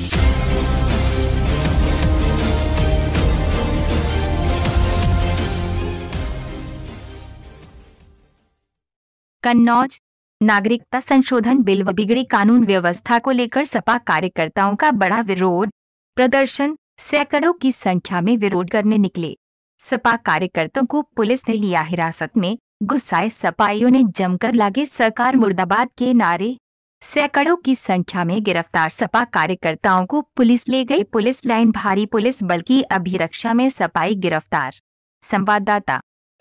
कन्नौज नागरिकता संशोधन बिल व बिगड़ी कानून व्यवस्था को लेकर सपा कार्यकर्ताओं का बड़ा विरोध प्रदर्शन। सैकड़ों की संख्या में विरोध करने निकले सपा कार्यकर्ताओं को पुलिस ने लिया हिरासत में। गुस्साए सपाइयों ने जमकर लागे सरकार मुर्दाबाद के नारे। सैकड़ों की संख्या में गिरफ्तार सपा कार्यकर्ताओं को पुलिस ले गई पुलिस लाइन। भारी पुलिस बल की अभिरक्षा में सपाई गिरफ्तार। संवाददाता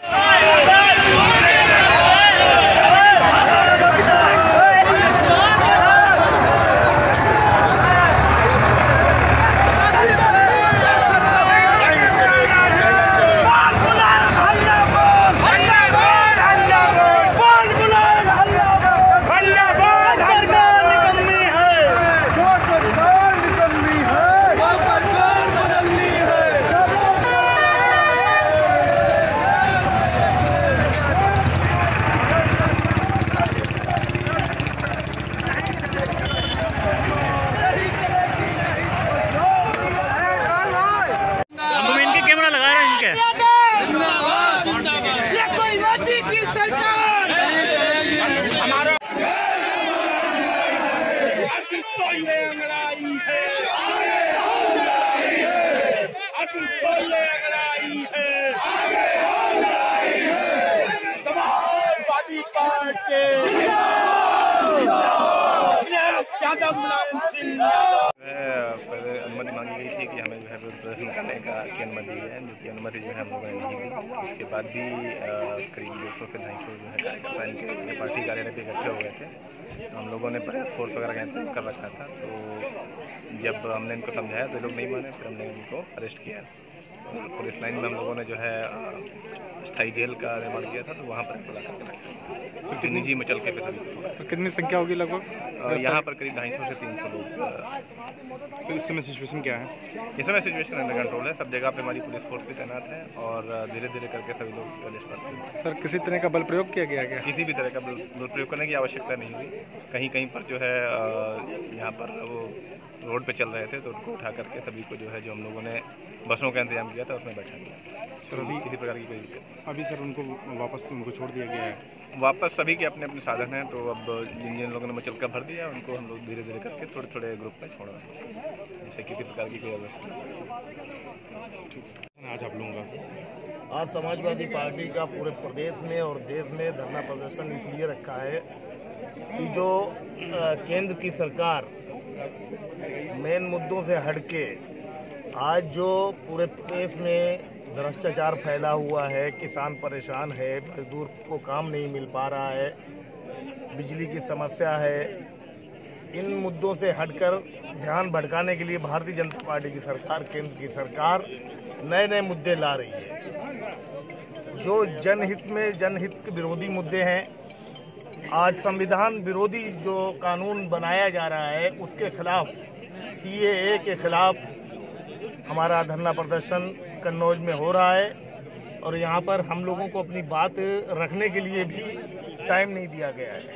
पहले अनुमति मांगी गई थी कि हमें जो है प्रदर्शन करने की अनुमति है, जो कि अनुमति जो है हम लोगों ने नहीं दी। उसके बाद भी करीब 200 से 250 जो है कार्यकर्ता इनके पार्टी कार्यालय पे इकट्ठे हो गए थे। हम लोगों ने पर्याप्त फोर्स वगैरह का इंतजाम कर रखा था। तो जब हमने इनको समझाया तो लोग नहीं माने, फिर हमने इनको अरेस्ट किया। पुलिस लाइन में हम लोगों ने जो है स्थायी जेल का निर्माण किया था, तो वहाँ पर बुला करके रखा। निजी मचल के पे सभी। कितनी संख्या होगी लगभग? यहाँ पर करीब 250 से 300 लोग। तो इस समय सिचुएशन क्या है? इस समय सिचुएशन अंडर कंट्रोल है। सब जगह पे हमारी पुलिस फोर्स भी तैनात है और धीरे धीरे करके सभी लोग पुलिस पर। सर, किसी तरह का बल प्रयोग किया गया क्या? किसी भी तरह का बल प्रयोग करने की आवश्यकता नहीं हुई। कहीं कहीं पर जो है यहाँ पर वो रोड पे चल रहे थे, तो उनको उठा करके सभी को जो है, जो हम लोगों ने बसों का इंतजाम किया था, उसमें बैठा दिया। सर, अभी किसी प्रकार की कोई दिक्कत? अभी सर उनको वापस उनको छोड़ दिया गया है? वापस सभी के अपने अपने साधन हैं। तो अब जिन लोगों ने मचल का भर दिया, उनको हम लोग धीरे धीरे करके थोड़े थोड़े ग्रुप में छोड़ रहे हैं, जैसे किसी प्रकार की कोई अवस्था। आज आप लोगों का आज समाजवादी पार्टी का पूरे प्रदेश में और देश में धरना प्रदर्शन इसलिए रखा है कि जो केंद्र की सरकार मेन मुद्दों से हटके आज जो पूरे प्रदेश में भ्रष्टाचार फैला हुआ है, किसान परेशान है, मजदूर को काम नहीं मिल पा रहा है, बिजली की समस्या है, इन मुद्दों से हटकर ध्यान भटकाने के लिए भारतीय जनता पार्टी की सरकार, केंद्र की सरकार नए नए मुद्दे ला रही है। जो जनहित के विरोधी मुद्दे हैं, आज संविधान विरोधी जो कानून बनाया जा रहा है, उसके खिलाफ, CAA के खिलाफ हमारा धरना प्रदर्शन कन्नौज में हो रहा है। और यहाँ पर हम लोगों को अपनी बात रखने के लिए भी टाइम नहीं दिया गया है।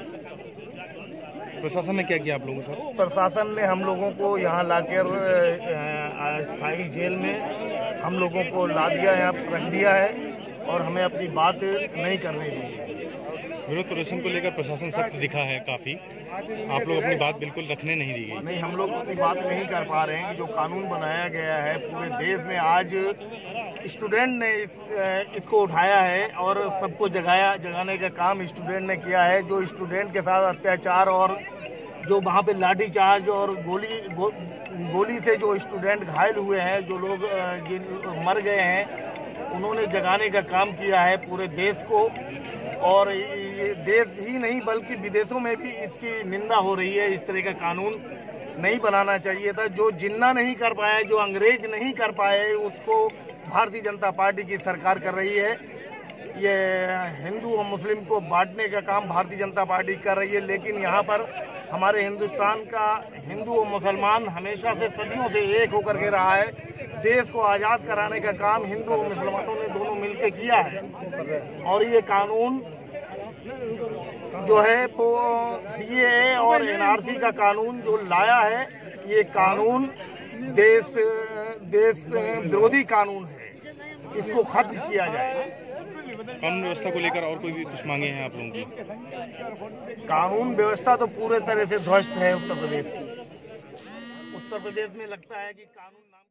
प्रशासन ने क्या किया आप लोगों के साथ? प्रशासन ने हम लोगों को यहाँ लाकर स्थायी जेल में हम लोगों को ला दिया, यहाँ रख दिया है और हमें अपनी बात नहीं करने दी है। विरोध प्रदर्शन को लेकर प्रशासन सख्त दिखा है काफी। आप लोग अपनी बात बिल्कुल रखने नहीं दी गई? नहीं, हम लोग अपनी बात नहीं कर पा रहे हैं। जो कानून बनाया गया है पूरे देश में, आज स्टूडेंट ने इसको उठाया है और सबको जगाने का काम स्टूडेंट ने किया है। जो स्टूडेंट के साथ अत्याचार और जो वहाँ पे लाठीचार्ज और गोली से जो स्टूडेंट घायल हुए हैं, जो लोग मर गए हैं, उन्होंने जगाने का काम किया है पूरे देश को। और ये देश ही नहीं बल्कि विदेशों में भी इसकी निंदा हो रही है। इस तरह का कानून नहीं बनाना चाहिए था। जो जिन्ना नहीं कर पाए, जो अंग्रेज नहीं कर पाए, उसको भारतीय जनता पार्टी की सरकार कर रही है। ये हिंदू और मुस्लिम को बांटने का काम भारतीय जनता पार्टी कर रही है। लेकिन यहाँ पर हमारे हिंदुस्तान का हिंदू और मुसलमान हमेशा से सदियों से एक होकर के रहा है। देश को आज़ाद कराने का काम हिंदू और मुसलमानों ने दोनों मिलकर किया है। और ये कानून जो है वो CAA और NRC का कानून जो लाया है, ये कानून देश विरोधी कानून है, इसको खत्म किया जाए। कानून व्यवस्था को लेकर और कोई भी कुछ मांगे हैं आप लोगों की? कानून व्यवस्था तो पूरे तरह से ध्वस्त है उत्तर प्रदेश की। उत्तर प्रदेश में लगता है कि कानून